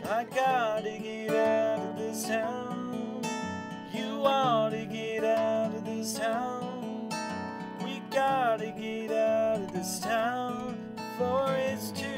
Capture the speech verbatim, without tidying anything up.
I gotta get out of this town. You ought to get out of this town. We gotta get out of this town before it's too